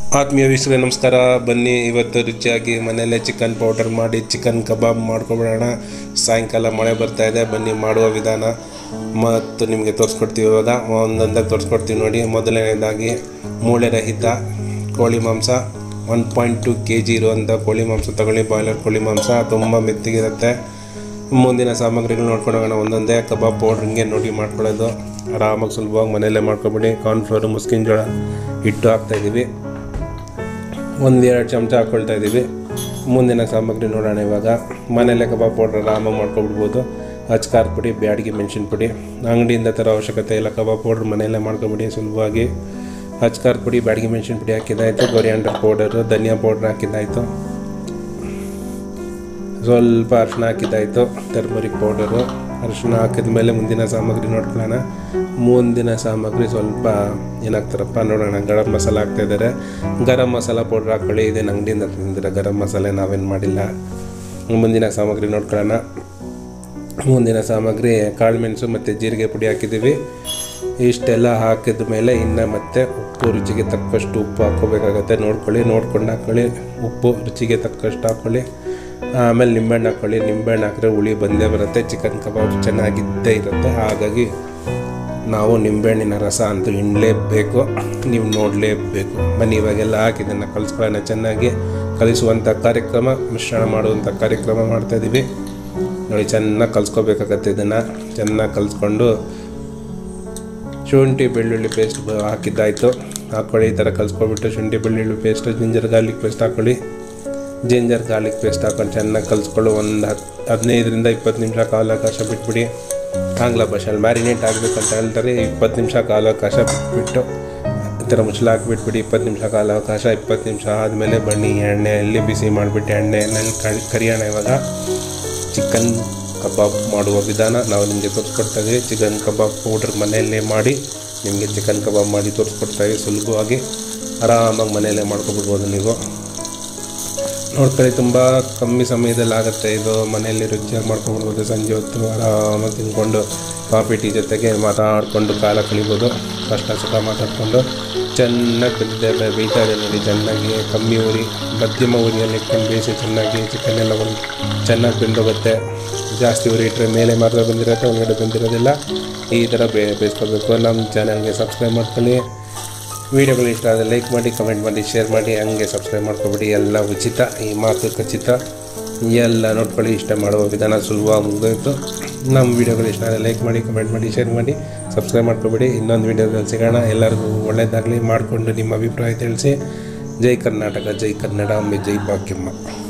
ಆತ್ಮೀಯ ವೀಕ್ಷಕರೇ ನಮಸ್ಕಾರ. ಬನ್ನಿ ಇವತ್ತು ರುಚಿಯಾಗಿ ಮನೆಯಲ್ಲೇ ಚಿಕನ್ ಪೌಡರ್ ಮಾಡಿ ಚಿಕನ್ ಕಬಾಬ್ ಮಾಡ್ಕೊಬಿಡೋಣ. ಸಾಯಂಕಾಲ ಮಳೆ ಬರ್ತಾ ಇದೆ. ಬನ್ನಿ ಮಾಡುವ ವಿಧಾನ ಮತ್ತು ನಿಮಗೆ ತೋರಿಸ್ಕೊಡ್ತೀವಿ. ಇವಾಗ ಒಂದೊಂದಾಗಿ ತೋರಿಸ್ಕೊಡ್ತೀವಿ ನೋಡಿ. ಮೊದಲನೇದಾಗಿ ಮೂಳೆ ರಹಿತ ಕೋಳಿ ಮಾಂಸ 1.2 kg ಇರುವಂಥ ಕೋಳಿ ಮಾಂಸ ತಗೊಳ್ಳಿ. ಬಾಯ್ಲರ್ ಕೋಳಿ ಮಾಂಸ ತುಂಬ ಮೆತ್ತಗಿರುತ್ತೆ. ಮುಂದಿನ ಸಾಮಗ್ರಿಗಳು ನೋಡ್ಕೊಂಡು ಹೋಗೋಣ ಒಂದೊಂದೇ. ಕಬಾಬ್ ಪೌಡ್ರ್ ಹಿಂಗೆ ನೋಡಿ ಮಾಡ್ಕೊಳ್ಳೋದು ಆರಾಮಾಗಿ ಸುಲಭವಾಗಿ ಮನೆಯಲ್ಲೇ ಮಾಡ್ಕೊಬಿಡಿ. ಕಾರ್ನ್ಫ್ಲೋರು, ಮುಸ್ಕಿನ ಜೋಳ ಹಿಟ್ಟು ಹಾಕ್ತಾಯಿದ್ದೀವಿ. 1-2 ಚಮಚ ಹಾಕ್ಕೊಳ್ತಾ ಇದ್ದೀವಿ. ಮುಂದಿನ ಸಾಮಗ್ರಿ ನೋಡೋಣ. ಇವಾಗ ಮನೆಯಲ್ಲೇ ಕಬಾಬ್ ಪೌಡ್ರ್ ಆರಾಮಾಗಿ ಮಾಡ್ಕೊಬಿಡ್ಬೋದು. ಅಚ್ಕಾರದ ಪುಡಿ, ಬ್ಯಾಡಗಿ ಮೆಣಸಿನ ಪುಡಿ ಅಂಗಡಿಯಿಂದ ತರೋ ಅವಶ್ಯಕತೆ ಇಲ್ಲ. ಕಬಾಬ್ ಪೌಡ್ರ್ ಮನೆಯಲ್ಲೇ ಮಾಡ್ಕೊಬಿಡಿ ಸುಲಭವಾಗಿ. ಅಚ್ಕಾರದ ಪುಡಿ, ಬ್ಯಾಡಗಿ ಮೆಣಸಿನ ಪುಡಿ ಹಾಕಿದ್ದಾಯಿತು. ಕೊರಿಯಾಂಡರ್ ಪೌಡರು, ಧನಿಯಾ ಪೌಡ್ರ್ ಹಾಕಿದ್ದಾಯಿತು. ಸ್ವಲ್ಪ ಅರಿಶಿನ ಹಾಕಿದ್ದಾಯಿತು. ಟರ್ಮರಿಕ್ ಪೌಡರು, ಅರಿಶಿನ ಹಾಕಿದ ಮೇಲೆ ಮುಂದಿನ ಸಾಮಗ್ರಿ ನೋಡ್ಕೊಳ್ಳೋಣ. ಮುಂದಿನ ಸಾಮಗ್ರಿ ಸ್ವಲ್ಪ ಏನಾಗ್ತಾರಪ್ಪ ನೋಡೋಣ. ಗರಂ ಮಸಾಲ ಹಾಕ್ತಾಯಿದ್ದಾರೆ. ಗರಂ ಮಸಾಲ ಪೌಡ್ರ್ ಹಾಕ್ಕೊಳ್ಳಿ. ಇದೇನು ಅಂಗಡಿಯಿಂದ ತಂದಿದ್ದೀರ ಗರಂ ಮಸಾಲೆ, ನಾವೇನು ಮಾಡಿಲ್ಲ. ಮುಂದಿನ ಸಾಮಗ್ರಿ ನೋಡ್ಕೊಳ್ಳೋಣ. ಮುಂದಿನ ಸಾಮಗ್ರಿ ಕಾಳುಮೆಣಸು ಮತ್ತು ಜೀರಿಗೆ ಪುಡಿ ಹಾಕಿದ್ದೀವಿ. ಇಷ್ಟೆಲ್ಲ ಹಾಕಿದ ಮೇಲೆ ಇನ್ನು ಮತ್ತೆ ಉಪ್ಪು, ರುಚಿಗೆ ತಕ್ಕಷ್ಟು ಉಪ್ಪು ಹಾಕ್ಕೋಬೇಕಾಗತ್ತೆ. ನೋಡ್ಕೊಂಡು ಹಾಕ್ಕೊಳ್ಳಿ. ಉಪ್ಪು ರುಚಿಗೆ ತಕ್ಕಷ್ಟು ಹಾಕ್ಕೊಳ್ಳಿ. ಆಮೇಲೆ ನಿಂಬೆಹಣ್ಣು ಹಾಕ್ಕೊಳ್ಳಿ. ನಿಂಬೆಹಣ್ಣು ಹಾಕಿದ್ರೆ ಹುಳಿ ಬಂದೇ ಬರುತ್ತೆ. ಚಿಕನ್ ಕಬಾಬ್ ಚೆನ್ನಾಗಿದ್ದೇ ಇರುತ್ತೆ. ಹಾಗಾಗಿ ನಾವು ನಿಂಬೆಹಣ್ಣಿನ ರಸ ಅಂತೂ ಹಿಂಡಲೇಬೇಕು, ನೀವು ನೋಡಲೇಬೇಕು. ಬನ್ನಿ ಇವಾಗೆಲ್ಲ ಹಾಕಿದ್ದನ್ನು ಕಲಿಸ್ಕೊಳ್ಳೋಣ. ಚೆನ್ನಾಗಿ ಕಲಿಸುವಂಥ ಕಾರ್ಯಕ್ರಮ, ಮಿಶ್ರಣ ಮಾಡುವಂಥ ಕಾರ್ಯಕ್ರಮ ಮಾಡ್ತಾಯಿದ್ದೀವಿ ನೋಡಿ. ಚೆನ್ನಾಗಿ ಕಲಿಸ್ಕೋಬೇಕಾಗತ್ತೆ. ಇದನ್ನು ಚೆನ್ನಾಗಿ ಕಲಿಸ್ಕೊಂಡು ಶುಂಠಿ ಬೆಳ್ಳುಳ್ಳಿ ಪೇಸ್ಟ್ ಹಾಕಿದ್ದಾಯಿತು. ಹಾಕ್ಕೊಳ್ಳಿ. ಈ ಥರ ಕಲಿಸ್ಕೊಬಿಟ್ಟು ಶುಂಠಿ ಬೆಳ್ಳುಳ್ಳಿ ಪೇಸ್ಟ್, ಜಿಂಜರ್ ಗಾರ್ಲಿಕ್ ಪೇಸ್ಟ್ ಹಾಕ್ಕೊಳ್ಳಿ. ಜಿಂಜರ್ ಗಾರ್ಲಿಕ್ ಪೇಸ್ಟ್ ಹಾಕೊಂಡು ಚೆನ್ನಾಗಿ ಕಲಿಸ್ಕೊಳ್ಳು. ಒಂದು 15ರಿಂದ 20 ನಿಮಿಷ ಕಾಲಾವಕಾಶ ಬಿಟ್ಬಿಡಿ. ಆಂಗ್ಲ ಭಾಷೆಯಲ್ಲಿ ಮ್ಯಾರಿನೇಟ್ ಆಗಬೇಕಂತ ಹೇಳ್ತಾರೆ. 20 ನಿಮಿಷ ಕಾಲಾವಕಾಶ ಬಿಟ್ಬಿಟ್ಟು ಈ ಥರ ಮುಚ್ಚಳ ಹಾಕಿಬಿಟ್ಬಿಡಿ. 20 ನಿಮಿಷ ಕಾಲಾವಕಾಶ. 20 ನಿಮಿಷ ಆದಮೇಲೆ ಬನ್ನಿ ಎಣ್ಣೆಯಲ್ಲಿ ಬಿಸಿ ಮಾಡಿಬಿಟ್ಟು ಎಣ್ಣೆಯಲ್ಲಿ ಕರಿಯೋಣ. ಇವಾಗ ಚಿಕನ್ ಕಬಾಬ್ ಮಾಡುವ ವಿಧಾನ ನಾವು ನಿಮಗೆ ತೋರಿಸ್ಕೊಡ್ತಾಯಿದ್ದೀವಿ. ಚಿಕನ್ ಕಬಾಬ್ ಪೌಡ್ರ್ ಮನೆಯಲ್ಲೇ ಮಾಡಿ ನಿಮಗೆ ಚಿಕನ್ ಕಬಾಬ್ ಮಾಡಿ ತೋರಿಸ್ಕೊಡ್ತಾಯಿದ್ದೀವಿ. ಸುಲಭವಾಗಿ ಆರಾಮಾಗಿ ಮನೆಯಲ್ಲೇ ಮಾಡ್ಕೊಬಿಡ್ಬೋದು ನೀವು. ನೋಡ್ಕೊಳ್ಳಿ, ತುಂಬ ಕಮ್ಮಿ ಸಮಯದಲ್ಲಿ ಆಗುತ್ತೆ ಇದು. ಮನೆಯಲ್ಲಿ ರುಚಿಯಾಗಿ ಮಾಡ್ಕೊಬಿಡ್ಬೋದು. ಸಂಜೆ ಹೊತ್ತು ಆರಾಮಾಗಿ ತಿಂದ್ಕೊಂಡು ಕಾಫಿ ಟೀ ಜೊತೆಗೆ ಮಾತಾಡಿಕೊಂಡು ಕಾಲ ಕಳಿಬೋದು. ಕಷ್ಟ ಸುಖ ಮಾತಾಡಿಕೊಂಡು ಚೆನ್ನಾಗಿ ಬೇಯ್ತಾ ಇದೆ ನೋಡಿ. ಚೆನ್ನಾಗಿ ಕಮ್ಮಿ ಉರಿ, ಮಧ್ಯಮ ಉರಿಯಲ್ಲಿ ಇಟ್ಕೊಂಡು ಬೇಯಿಸಿ ಚೆನ್ನಾಗಿ ಚಿಕನ್ ಎಲ್ಲ ಚೆನ್ನಾಗಿ ಬೆಂದೋಗುತ್ತೆ. ಜಾಸ್ತಿ ಉರಿ ಇಟ್ಟರೆ ಮೇಲೆ ಮಾತ್ರ ಬಂದಿರುತ್ತೆ, ಒಳಗಡೆ ಬಂದಿರೋದಿಲ್ಲ. ಈ ಥರ ಬೇಯಿಸ್ಕೋಬೇಕು. ನಮ್ಮ ಚಾನಲ್ಗೆ ಸಬ್ಸ್ಕ್ರೈಬ್ ಮಾಡ್ಕೊಳ್ಳಿ. ವಿಡಿಯೋಗಳು ಇಷ್ಟ ಆದರೆ ಲೈಕ್ ಮಾಡಿ, ಕಮೆಂಟ್ ಮಾಡಿ, ಶೇರ್ ಮಾಡಿ. ಹಂಗೆ ಸಬ್ಸ್ಕ್ರೈಬ್ ಮಾಡ್ಕೊಬಿಡಿ. ಎಲ್ಲ ಉಚಿತ, ಈ ಮಾತು ಖಚಿತ. ಎಲ್ಲ ನೋಡ್ಕೊಳ್ಳಿ. ಇಷ್ಟ ಮಾಡುವ ವಿಧಾನ ಸುಲಭವಾಗಿ ಮುಗಿದೋಯ್ತು. ನಮ್ಮ ವಿಡಿಯೋಗಳು ಇಷ್ಟ ಆದರೆ ಲೈಕ್ ಮಾಡಿ, ಕಮೆಂಟ್ ಮಾಡಿ, ಶೇರ್ ಮಾಡಿ, ಸಬ್ಸ್ಕ್ರೈಬ್ ಮಾಡ್ಕೊಬಿಡಿ. ಇನ್ನೊಂದು ವಿಡಿಯೋದಲ್ಲಿ ಸಿಗೋಣ. ಎಲ್ಲರಿಗೂ ಒಳ್ಳೆಯದಾಗಲಿ. ಮಾಡಿಕೊಂಡು ನಿಮ್ಮ ಅಭಿಪ್ರಾಯ ತಿಳಿಸಿ. ಜೈ ಕರ್ನಾಟಕ, ಜೈ ಕನ್ನಡ, ಜೈ ಭಾಗ್ಯಮ್ಮ.